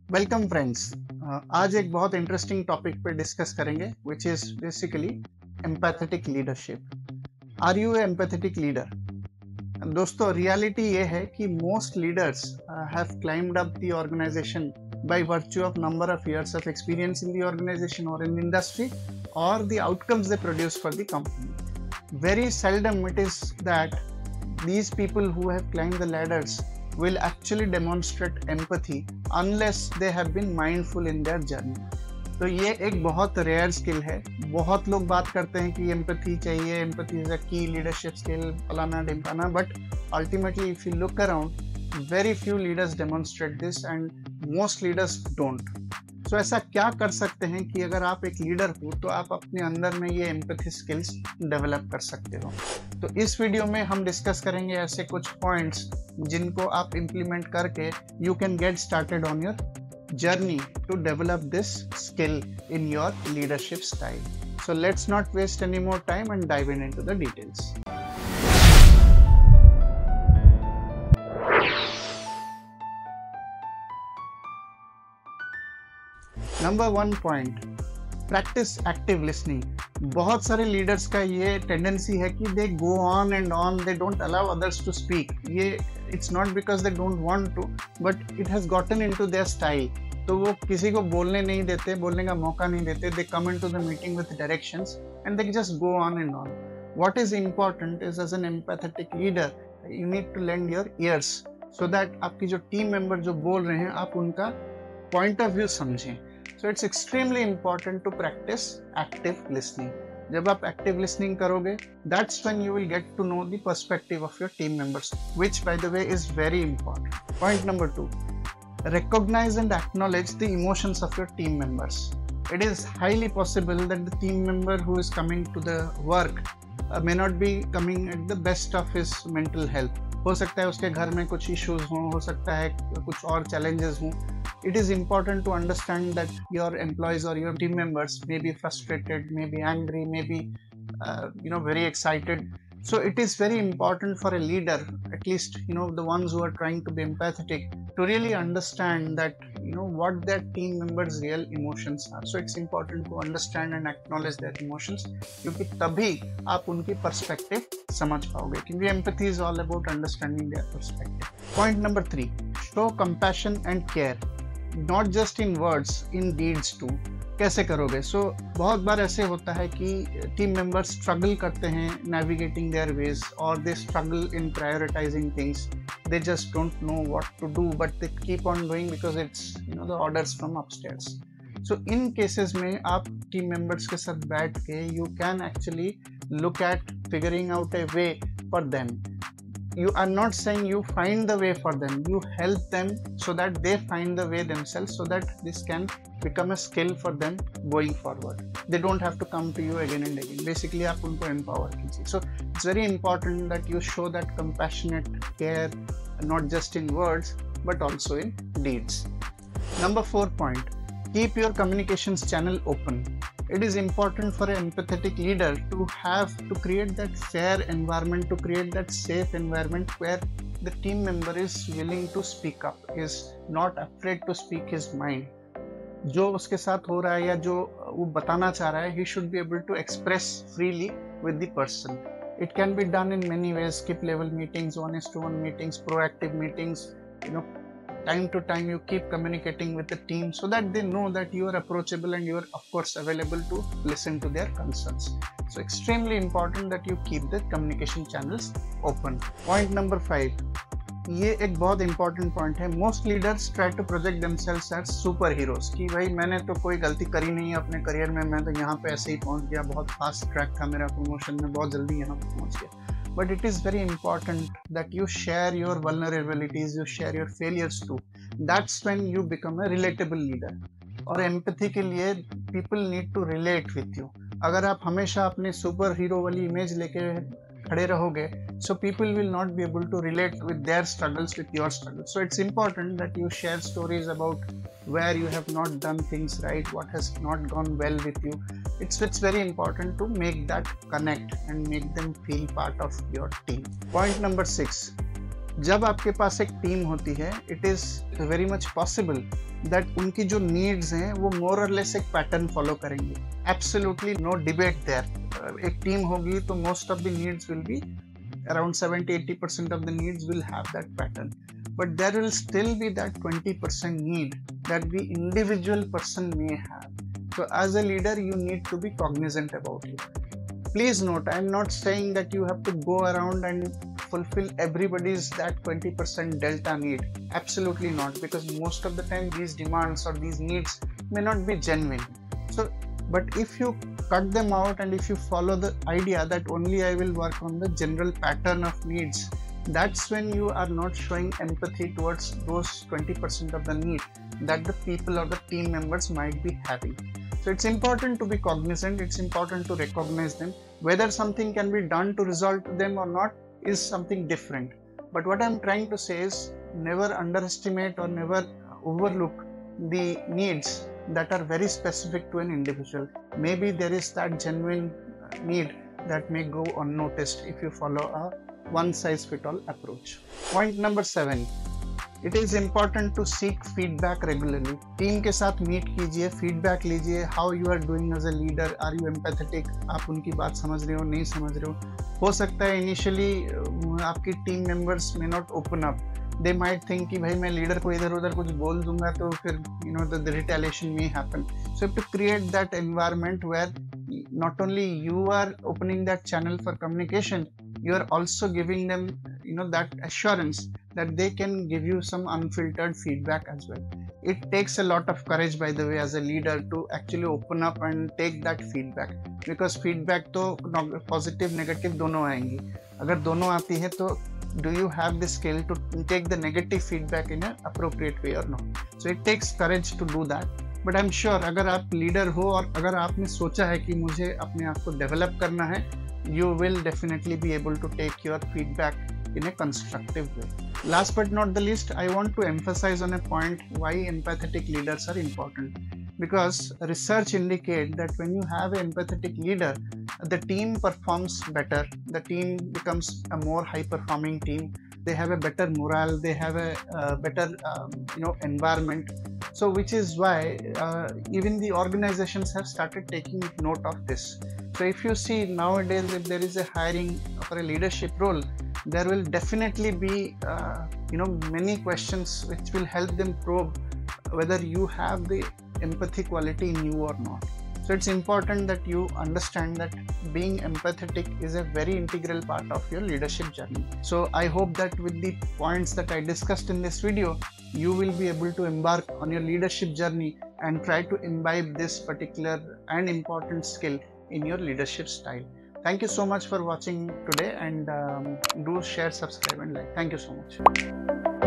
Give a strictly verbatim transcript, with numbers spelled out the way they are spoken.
Welcome friends. आज एक बहुत इंटरेस्टिंग टॉपिक पे डिस्कस करेंगे which is basically empathetic leadership. Are you empathetic leader? दोस्तों, रियलिटी ये है कि most leaders have climbed up the organisation by virtue of number of years of experience in the organization or in the industry or the outcomes they produce for the company. Very seldom it is that these people who have climbed the ladders will actually demonstrate empathy unless they have been mindful in their journey. तो ये एक बहुत rare skill है। बहुत लोग बात करते हैं कि एम्पैथी चाहिए, एम्पैथी इज अ की लीडरशिप स्किल, फलाना ढिमकाना, but ultimately if you look around, very few leaders demonstrate this and most leaders don't. So ऐसा क्या कर सकते हैं कि अगर आप एक लीडर हो तो आप अपने अंदर में ये एम्पैथी स्किल्स डेवलप कर सकते हो। तो इस वीडियो में हम डिस्कस करेंगे ऐसे कुछ पॉइंट्स जिनको आप इम्प्लीमेंट करके you can get started on your journey to develop this skill in your leadership style. So let's not waste any more time and dive in into the details. Number one point, practice active listening. बहुत सारे leaders का ये tendency है कि they go on and on, they don't allow others to speak. ये it's not because they don't want to, but it has gotten into their style. तो वो किसी को बोलने नहीं देते, बोलने का मौका नहीं देते। They come into the meeting with directions and they just go on and on. What is important is as an empathetic leader you need to lend your ears so that आपकी जो टीम मेंबर जो बोल रहे हैं आप उनका point of view समझें। So it's extremely important to practice active listening. जब आप active listening करोगे, that's when you will get to know the perspective of your team members, which by the way is very important. Point number two, recognize and acknowledge the emotions of your team members. It is highly possible that the team member who is coming to the work uh, may not be coming at the best of his mental health. हो सकता है उसके घर में कुछ issues हों, हो सकता है कुछ और challenges हों. It is important to understand that your employees or your team members may be frustrated, may be angry, may be uh, you know very excited. So it is very important for a leader, at least you know the ones who are trying to be empathetic, to really understand that you know what their team members' real emotions are. So it's important to understand and acknowledge their emotions, क्योंकि तभी आप उनकी perspective समझ पाओगे, क्योंकि empathy is all about understanding their perspective. Point number three, show compassion and care. Not just in words, in deeds too. कैसे करोगे? सो so, बहुत बार ऐसे होता है कि टीम मेंबर्स स्ट्रगल करते हैं नेविगेटिंग देयर वेज, और they struggle in prioritising things. They just don't know what to do, but they keep on doing because it's you know the orders from upstairs. So in cases में आप team members के साथ बैठ के you can actually look at figuring out a way for them. You are not saying you find the way for them, you help them so that they find the way themselves, so that this can become a skill for them going forward. They don't have to come to you again and again. Basically आप उनको empower कीजिए. So it's very important that you show that compassionate care, not just in words but also in deeds. Number four point, keep your communications channel open. It is important for an empathetic leader to have to create that fair environment, to create that safe environment where the team member is willing to speak up, is not afraid to speak his mind. जो उसके साथ हो रहा है या जो वो बताना चाह रहा है, he should be able to express freely with the person. It can be done in many ways: skip level meetings, one is to one meetings, proactive meetings. You know, time to time you keep communicating with the team so that they know that you are approachable and you are of course available to listen to their concerns. So extremely important that you keep the communication channels open. Point number five, ये एक बहुत important point है. Most leaders try to project themselves as super heroes, कि भाई मैंने तो कोई गलती करी नहीं है अपने करियर में, मैं तो यहाँ पे ऐसे ही पहुँच गया, बहुत फास्ट ट्रैक था मेरा प्रमोशन में, बहुत जल्दी यहाँ पे पहुँच गया. But it is very important that you share your vulnerabilities, you share your failures too. That's when you become a relatable leader. और empathy के लिए people need to relate with you. अगर आप हमेशा अपने सुपर हीरो वाली image लेके खड़े रहोगे, so people will not be able to relate with their struggles with your struggles. So it's important that you share stories about where you have not done things right, what has not gone well with you. It's, it's very important to make that connect and make them feel part of your team. Point number six, जब आपके पास एक team होती है, it is very much possible that उनकी जो needs हैं वो more और लेस एक पैटर्न फॉलो करेंगे. Absolutely no debate there. एक टीम होगी तो most of the needs will be around seventy to eighty percent of the needs will have that pattern, but there will still be that twenty percent need that the individual person may have. So as a leader you need to be cognizant about it. Please note, I am not saying that you have to go around and fulfill everybody's that twenty percent delta need. Absolutely not, because most of the time these demands or these needs may not be genuine. So but if you cut them out and if you follow the idea that only I will work on the general pattern of needs, that's when you are not showing empathy towards those twenty percent of the need that the people or the team members might be having. So it's important to be cognizant, it's important to recognize them. Whether something can be done to resolve them or not is something different. But what I'm trying to say is never underestimate or never overlook the needs that are very specific to an individual. Maybe there is that genuine need that may go unnoticed if you follow a one size fit all approach. Point number seven. It is important to seek feedback regularly. टीम के साथ meet कीजिए, feedback लीजिए. How you are doing as a leader, are you empathetic, आप उनकी बात समझ रहे हो, नहीं समझ रहे हो. हो सकता है इनिशियली आपकी team members may not open up. They might think कि भाई मैं लीडर को इधर उधर कुछ बोल दूंगा तो फिर you know the, the retaliation may happen. So you have to create that environment where not only you are opening that channel for communication, you are also giving them you know that assurance that they can give you some unfiltered feedback as well. It takes a lot of courage, by the way, as a leader to actually open up and take that feedback, because feedback तो positive negative दोनों आएंगी. अगर दोनों आती है तो do you have the skill to take the negative feedback in an appropriate way or not? So it takes courage to do that. But I'm sure अगर आप लीडर हो और अगर आपने सोचा है कि मुझे अपने आप को डेवलप करना है, you will definitely be able to take your feedback in a constructive way. Last but not the least, I want to emphasize on a point why empathetic leaders are important. Because research indicates that when you have an empathetic leader, the team performs better, the team becomes a more high performing team, they have a better morale, they have a uh, better um, you know environment. So which is why uh, even the organizations have started taking note of this. So if you see nowadays, if there is a hiring for a leadership role, there will definitely be uh, you know many questions which will help them probe whether you have the empathy quality in you or not. So it's important that you understand that being empathetic is a very integral part of your leadership journey. So I hope that with the points that I discussed in this video, you will be able to embark on your leadership journey and try to imbibe this particular and important skill in your leadership style. Thank you so much for watching today, and um, do share, subscribe and like. Thank you so much.